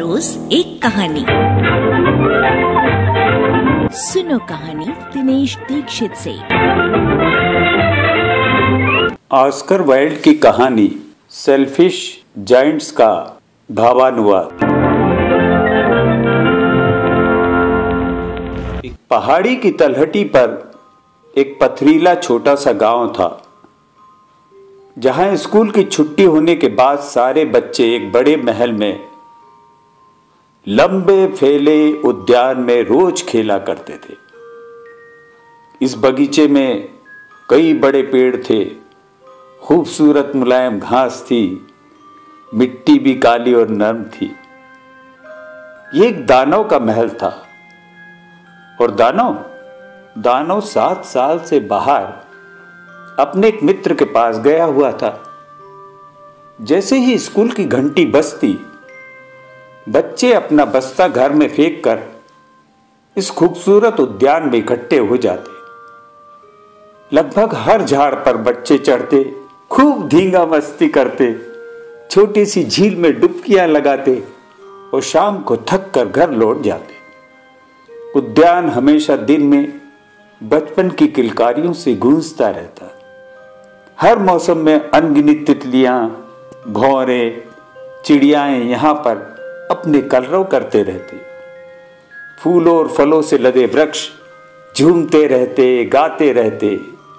रोज एक कहानी। सुनो कहानी दिनेश दीक्षित से। ऑस्कर वाइल्ड की कहानी सेल्फिश जायंट्स का भावानुवाद। पहाड़ी की तलहटी पर एक पथरीला छोटा सा गांव था, जहां स्कूल की छुट्टी होने के बाद सारे बच्चे एक बड़े महल में लंबे फैले उद्यान में रोज खेला करते थे। इस बगीचे में कई बड़े पेड़ थे, खूबसूरत मुलायम घास थी, मिट्टी भी काली और नरम थी। ये एक दानव का महल था और दानव 7 साल से बाहर अपने एक मित्र के पास गया हुआ था। जैसे ही स्कूल की घंटी बजती, बच्चे अपना बस्ता घर में फेंक कर इस खूबसूरत उद्यान में इकट्ठे हो जाते। लगभग हर झाड़ पर बच्चे चढ़ते, खूब धींगा मस्ती करते, छोटी सी झील में डुबकियां लगाते और शाम को थक कर घर लौट जाते। उद्यान हमेशा दिन में बचपन की किलकारियों से गूंजता रहता। हर मौसम में अनगिनत तितलियां, भौरे, चिड़ियाएं यहां पर अपने कलरव करते रहते। फूलों और फलों से लदे वृक्ष झूमते रहते, गाते रहते।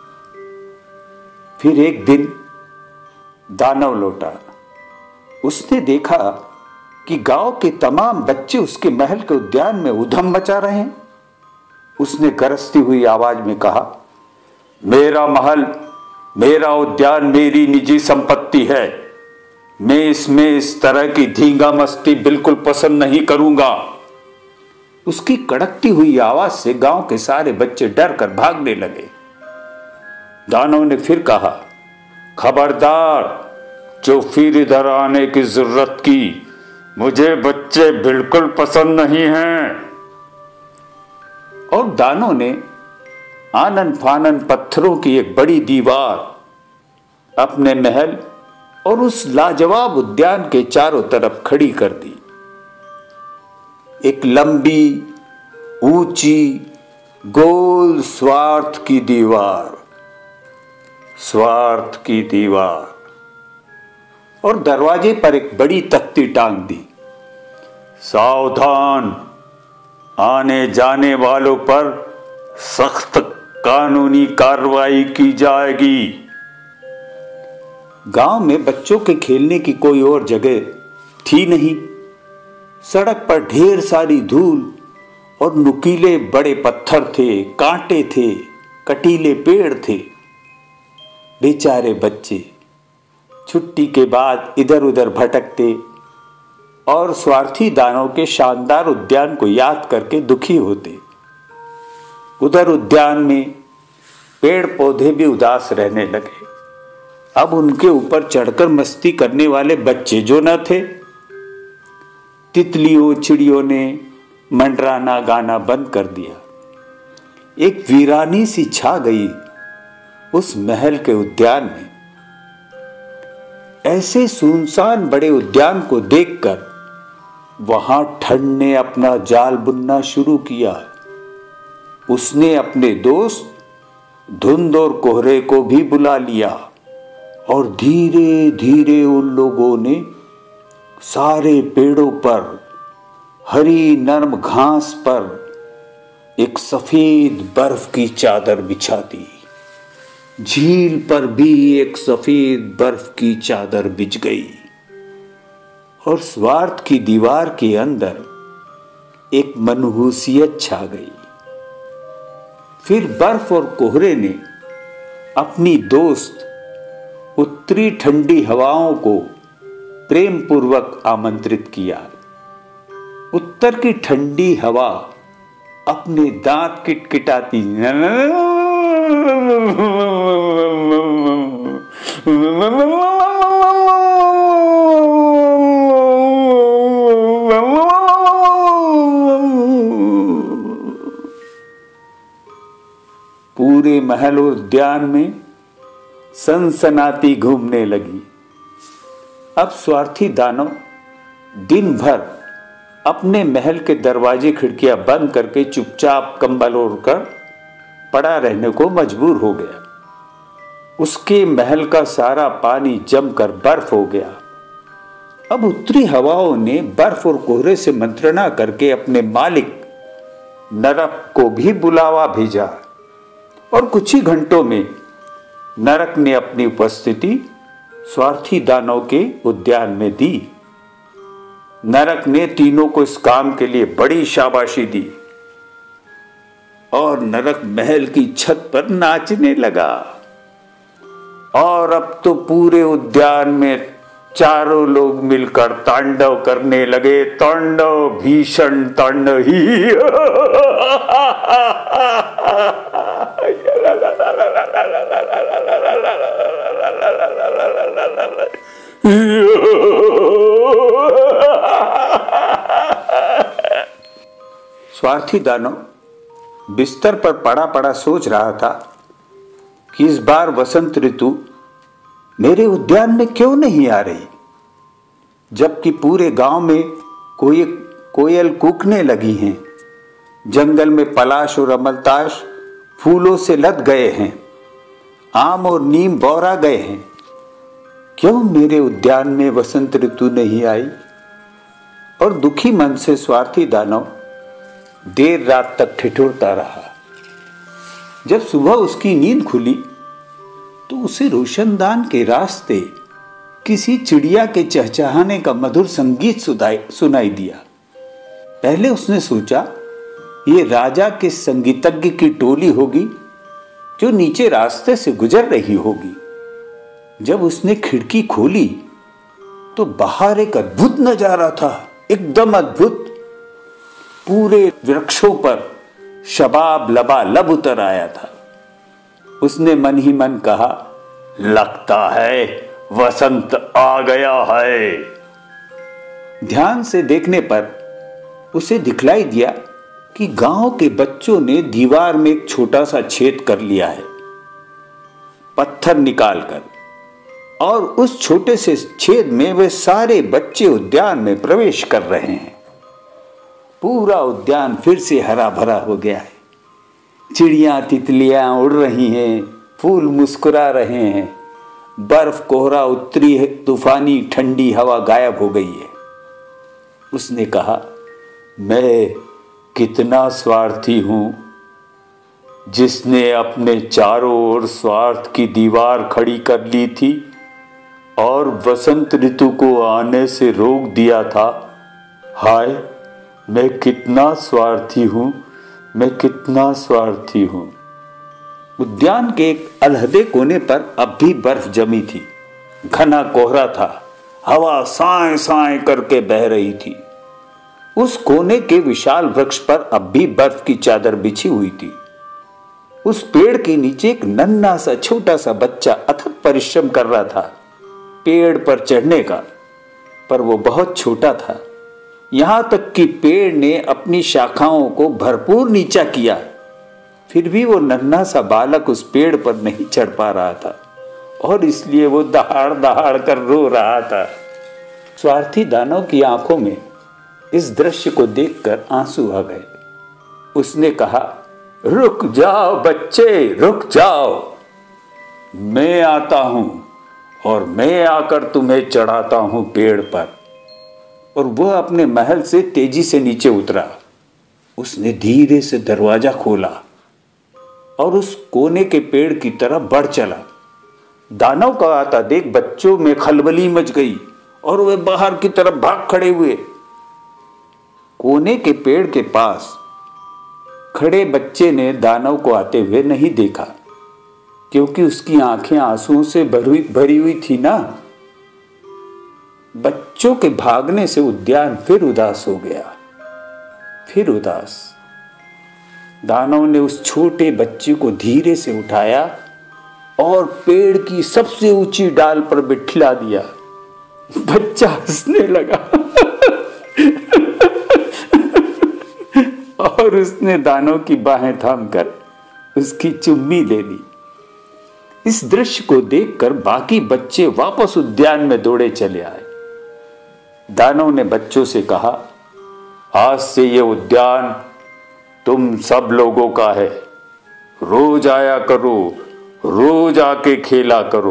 फिर एक दिन दानव लौटा। उसने देखा कि गांव के तमाम बच्चे उसके महल के उद्यान में उधम मचा रहे हैं। उसने गरजती हुई आवाज में कहा, मेरा महल, मेरा उद्यान मेरी निजी संपत्ति है। मैं इसमें इस तरह की धींगा मस्ती बिल्कुल पसंद नहीं करूंगा। उसकी कड़कती हुई आवाज से गांव के सारे बच्चे डर कर भागने लगे। दानव ने फिर कहा, खबरदार, जो फिर इधर आने की जरूरत की, मुझे बच्चे बिल्कुल पसंद नहीं हैं। और दानव ने आनन फानन पत्थरों की एक बड़ी दीवार अपने महल और उस लाजवाब उद्यान के चारों तरफ खड़ी कर दी। एक लंबी, ऊंची, गोल स्वार्थ की दीवार और दरवाजे पर एक बड़ी तख्ती टांग दी। सावधान, आने जाने वालों पर सख्त कानूनी कार्रवाई की जाएगी। गांव में बच्चों के खेलने की कोई और जगह थी नहीं। सड़क पर ढेर सारी धूल और नुकीले बड़े पत्थर थे, कांटे थे, कटीले पेड़ थे। बेचारे बच्चे छुट्टी के बाद इधर उधर भटकते और स्वार्थी दानव के शानदार उद्यान को याद करके दुखी होते। उधर उद्यान में पेड़ पौधे भी उदास रहने लगे। अब उनके ऊपर चढ़कर मस्ती करने वाले बच्चे जो न थे। तितलियों चिड़ियों ने मंडराना गाना बंद कर दिया। एक वीरानी सी छा गई उस महल के उद्यान में। ऐसे सुनसान बड़े उद्यान को देखकर वहां ठंड ने अपना जाल बुनना शुरू किया। उसने अपने दोस्त धुंध और कोहरे को भी बुला लिया और धीरे धीरे उन लोगों ने सारे पेड़ों पर, हरी नरम घास पर एक सफेद बर्फ की चादर बिछा दी। झील पर भी एक सफेद बर्फ की चादर बिछ गई और स्वार्थ की दीवार के अंदर एक मनहूसियत छा गई। फिर बर्फ और कोहरे ने अपनी दोस्त उत्तरी ठंडी हवाओं को प्रेम पूर्वक आमंत्रित किया। उत्तर की ठंडी हवा अपने दांत किटकिटाती पूरे महल और उद्यान में सनसनाती घूमने लगी। अब स्वार्थी दानव दिन भर अपने महल के दरवाजे खिड़कियां बंद करके चुपचाप कंबल ओढ़कर पड़ा रहने को मजबूर हो गया। उसके महल का सारा पानी जमकर बर्फ हो गया। अब उत्तरी हवाओं ने बर्फ और कोहरे से मंत्रणा करके अपने मालिक नरक को भी बुलावा भेजा और कुछ ही घंटों में नरक ने अपनी उपस्थिति स्वार्थी दानव के उद्यान में दी। नरक ने तीनों को इस काम के लिए बड़ी शाबाशी दी और नरक महल की छत पर नाचने लगा। और अब तो पूरे उद्यान में चारों लोग मिलकर तांडव करने लगे। तांडव, भीषण तांडव ही। स्वार्थी दानव बिस्तर पर पड़ा पड़ा सोच रहा था कि इस बार वसंत ऋतु मेरे उद्यान में क्यों नहीं आ रही, जबकि पूरे गांव में कोयल कूकने लगी हैं, जंगल में पलाश और अमलताश फूलों से लद गए हैं, आम और नीम बौरा गए हैं। क्यों मेरे उद्यान में वसंत ऋतु नहीं आई? और दुखी मन से स्वार्थी दानव देर रात तक ठिठुरता रहा। जब सुबह उसकी नींद खुली तो उसे रोशनदान के रास्ते किसी चिड़िया के चहचहाने का मधुर संगीत सुनाई दिया। पहले उसने सोचा ये राजा के संगीतज्ञ की टोली होगी जो नीचे रास्ते से गुजर रही होगी। जब उसने खिड़की खोली तो बाहर एक अद्भुत नजारा था, एकदम अद्भुत। पूरे वृक्षों पर शबाब लबालब उतर आया था। उसने मन ही मन कहा, लगता है वसंत आ गया है। ध्यान से देखने पर उसे दिखलाई दिया कि गांव के बच्चों ने दीवार में एक छोटा सा छेद कर लिया है पत्थर निकालकर, और उस छोटे से छेद में वे सारे बच्चे उद्यान में प्रवेश कर रहे हैं। पूरा उद्यान फिर से हरा भरा हो गया है। चिड़ियां तितलियां उड़ रही हैं, फूल मुस्कुरा रहे हैं, बर्फ कोहरा उतरी है, तूफानी ठंडी हवा गायब हो गई है। उसने कहा, मैं कितना स्वार्थी हूं जिसने अपने चारों ओर स्वार्थ की दीवार खड़ी कर ली थी और वसंत ऋतु को आने से रोक दिया था। हाय, मैं कितना स्वार्थी हूं, मैं कितना स्वार्थी हूं। उद्यान के एक अलहदे कोने पर अब भी बर्फ जमी थी। घना कोहरा था, हवा साए साए करके बह रही थी। उस कोने के विशाल वृक्ष पर अब भी बर्फ की चादर बिछी हुई थी। उस पेड़ के नीचे एक नन्हा सा छोटा सा बच्चा अथक परिश्रम कर रहा था पेड़ पर चढ़ने का, पर वो बहुत छोटा था। यहां तक कि पेड़ ने अपनी शाखाओं को भरपूर नीचा किया, फिर भी वो नन्हा सा बालक उस पेड़ पर नहीं चढ़ पा रहा था और इसलिए वो दहाड़ दहाड़ कर रो रहा था। स्वार्थी दानव की आंखों में इस दृश्य को देखकर आंसू आ गए। उसने कहा, रुक जाओ बच्चे, रुक जाओ, मैं आता हूं और मैं आकर तुम्हें चढ़ाता हूं पेड़ पर। और वह अपने महल से तेजी से नीचे उतरा। उसने धीरे से दरवाजा खोला और उस कोने के पेड़ की तरफ बढ़ चला। दानव का आता देख बच्चों में खलबली मच गई और वे बाहर की तरफ भाग खड़े हुए। कोने के पेड़ के पास खड़े बच्चे ने दानव को आते हुए नहीं देखा, क्योंकि उसकी आंखें आंसुओं से भरी हुई थी ना। बच्चों के भागने से उद्यान फिर उदास हो गया, फिर उदास। दानव ने उस छोटे बच्चे को धीरे से उठाया और पेड़ की सबसे ऊंची डाल पर बिठला दिया। बच्चा हंसने लगा और उसने दानव की बाहें थामकर उसकी चुम्मी ले ली। इस दृश्य को देखकर बाकी बच्चे वापस उद्यान में दौड़े चले आए। दानव ने बच्चों से कहा, आज से ये उद्यान तुम सब लोगों का है। रोज आया करो, रोज आके खेला करो।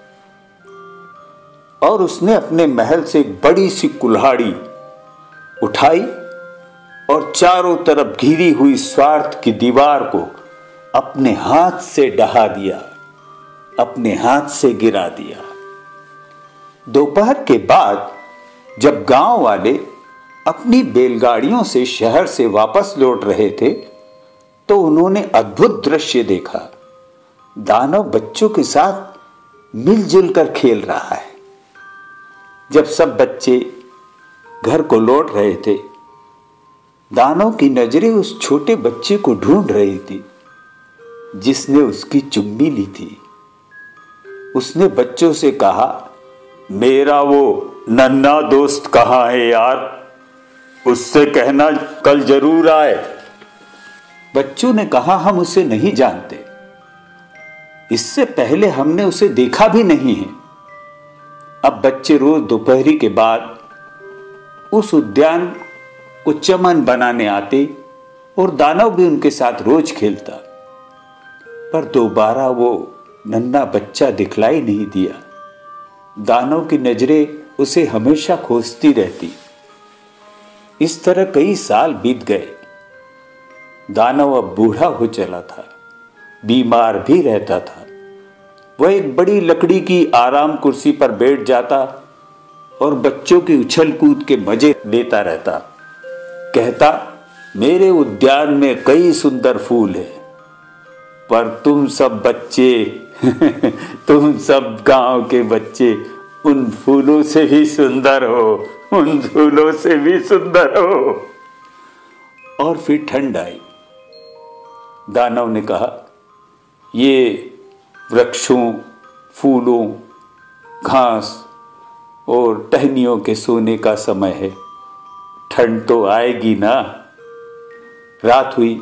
और उसने अपने महल से एक बड़ी सी कुल्हाड़ी उठाई और चारों तरफ घिरी हुई स्वार्थ की दीवार को अपने हाथ से ढहा दिया, अपने हाथ से गिरा दिया। दोपहर के बाद जब गांव वाले अपनी बैलगाड़ियों से शहर से वापस लौट रहे थे तो उन्होंने अद्भुत दृश्य देखा। दानव बच्चों के साथ मिलजुल कर खेल रहा है। जब सब बच्चे घर को लौट रहे थे, दानव की नजरें उस छोटे बच्चे को ढूंढ रही थी जिसने उसकी चुम्मी ली थी। उसने बच्चों से कहा, मेरा वो नन्हा दोस्त कहाँ है यार? उससे कहना कल जरूर आए। बच्चों ने कहा, हम उसे नहीं जानते। इससे पहले हमने उसे देखा भी नहीं है। अब बच्चे रोज दोपहरी के बाद उस उद्यान को चमन बनाने आते और दानव भी उनके साथ रोज खेलता। पर दोबारा वो नन्हा बच्चा दिखलाई नहीं दिया। दानव की नजरें उसे हमेशा खोजती रहती। इस तरह कई साल बीत गए। दानव अब बूढ़ा हो चला था, बीमार भी रहता था। वह एक बड़ी लकड़ी की आराम कुर्सी पर बैठ जाता और बच्चों की उछल कूद के मजे लेता रहता। कहता, मेरे उद्यान में कई सुंदर फूल हैं, पर तुम सब बच्चे तुम सब गांव के बच्चे उन फूलों से भी सुंदर हो, उन फूलों से भी सुंदर हो। और फिर ठंड आई। दानव ने कहा, ये वृक्षों, फूलों, घास और टहनियों के सोने का समय है। ठंड तो आएगी ना। रात हुई।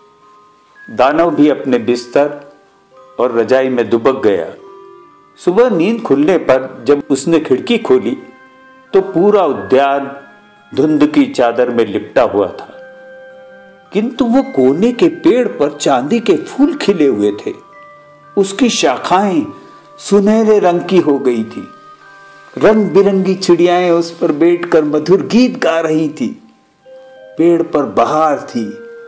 दानव भी अपने बिस्तर और रजाई में दुबक गया। सुबह नींद खुलने पर जब उसने खिड़की खोली तो पूरा उद्यान धुंध की चादर में लिपटा हुआ था, किंतु वो कोने के पेड़ पर चांदी के फूल खिले हुए थे। उसकी शाखाएं सुनहरे रंग की हो गई थी। रंग बिरंगी चिड़ियाएं उस पर बैठकर मधुर गीत गा रही थी। पेड़ पर बहार थी,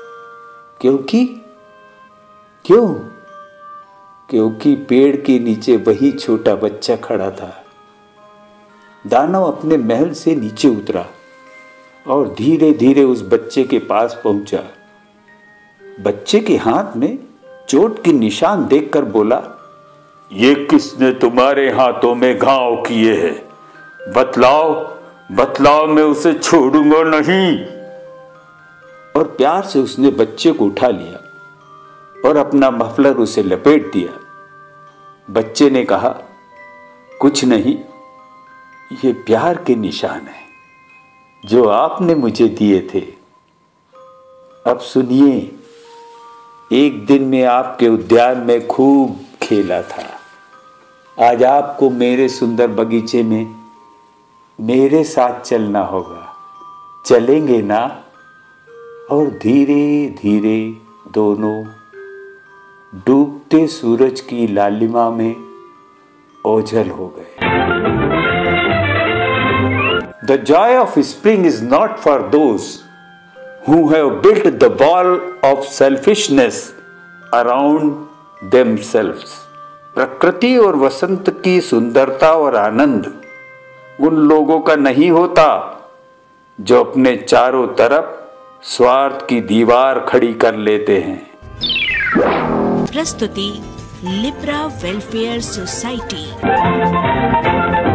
क्योंकि पेड़ के नीचे वही छोटा बच्चा खड़ा था। दानव अपने महल से नीचे उतरा और धीरे धीरे उस बच्चे के पास पहुंचा। बच्चे के हाथ में चोट के निशान देखकर बोला, ये किसने तुम्हारे हाथों में घाव किए हैं? बतलाओ, मैं उसे छोड़ूंगा नहीं। और प्यार से उसने बच्चे को उठा लिया और अपना मफलर उसे लपेट दिया। बच्चे ने कहा, कुछ नहीं, ये प्यार के निशान है जो आपने मुझे दिए थे। अब सुनिए, एक दिन मैं आपके उद्यान में खूब खेला था। आज आपको मेरे सुंदर बगीचे में मेरे साथ चलना होगा। चलेंगे ना? और धीरे धीरे दोनों डूबते सूरज की लालिमा में ओझल हो गए। The joy of spring is not for those who have built the wall of selfishness around themselves. प्रकृति और वसंत की सुंदरता और आनंद उन लोगों का नहीं होता जो अपने चारों तरफ स्वार्थ की दीवार खड़ी कर लेते हैं। प्रस्तुति लिब्रा वेलफेयर सोसाइटी।